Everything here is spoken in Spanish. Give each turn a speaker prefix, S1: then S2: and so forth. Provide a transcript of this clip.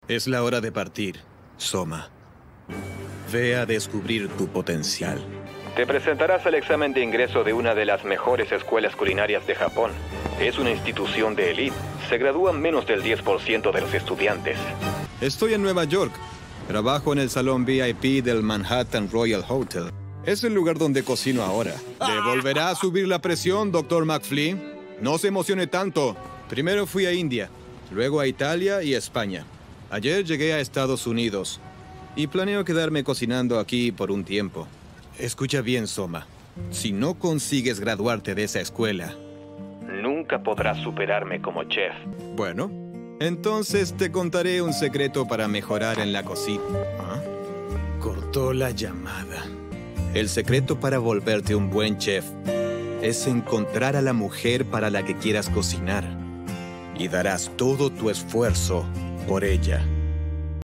S1: Es la hora de partir, Soma. Ve a descubrir tu potencial.
S2: Te presentarás al examen de ingreso de una de las mejores escuelas culinarias de Japón. Es una institución de élite. Se gradúan menos del 10% de los estudiantes.
S1: Estoy en Nueva York. Trabajo en el salón VIP del Manhattan Royal Hotel. Es el lugar donde cocino ahora. ¿Le volverá a subir la presión, Dr. McFly? No se emocione tanto. Primero fui a India, luego a Italia y España. Ayer llegué a Estados Unidos y planeo quedarme cocinando aquí por un tiempo. Escucha bien, Soma. Si no consigues graduarte de esa escuela...
S2: Nunca podrás superarme como chef.
S1: Bueno, entonces te contaré un secreto para mejorar en la cocina. ¿Ah? Cortó la llamada. El secreto para volverte un buen chef es encontrar a la mujer para la que quieras cocinar. Y darás todo tu esfuerzo por ella.